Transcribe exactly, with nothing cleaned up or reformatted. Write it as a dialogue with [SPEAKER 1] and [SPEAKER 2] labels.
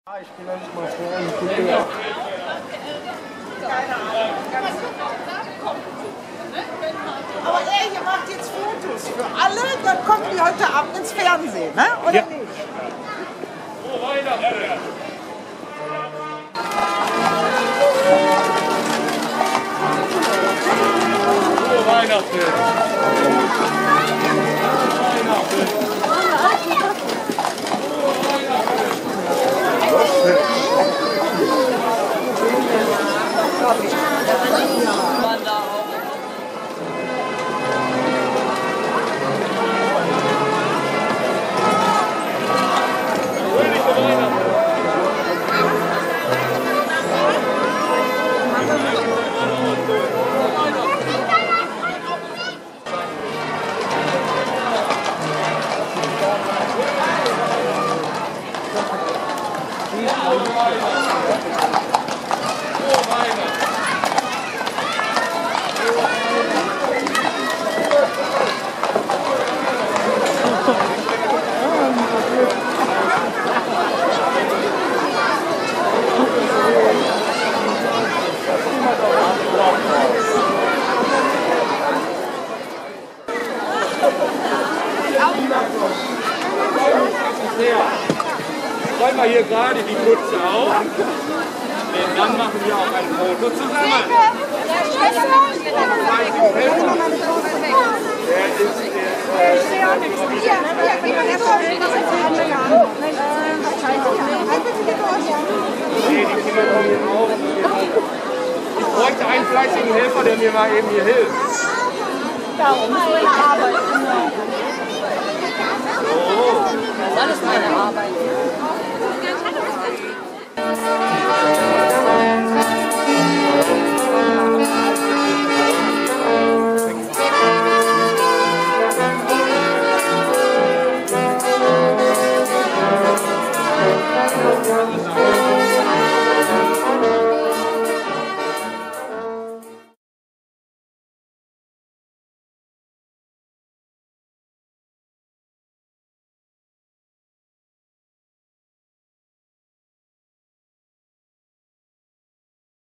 [SPEAKER 1] Ich bin nicht mal froh.
[SPEAKER 2] Keine Ahnung. Aber er hier macht jetzt Fotos für alle, dann kommen die heute Abend ins Fernsehen, ne? Oder
[SPEAKER 1] Ja.
[SPEAKER 2] nicht?
[SPEAKER 3] Frohe Weihnachten! Frohe Weihnachten! Räumen wir hier gerade die Putze auf. Und dann machen wir auch ein Foto zusammen. Der ist der. Nee, die Kinder kommen hier auch. Ich bräuchte einen fleißigen Helfer, der mir mal eben hier hilft.
[SPEAKER 4] Darum soll ich arbeiten. Das ist alles meine Arbeit.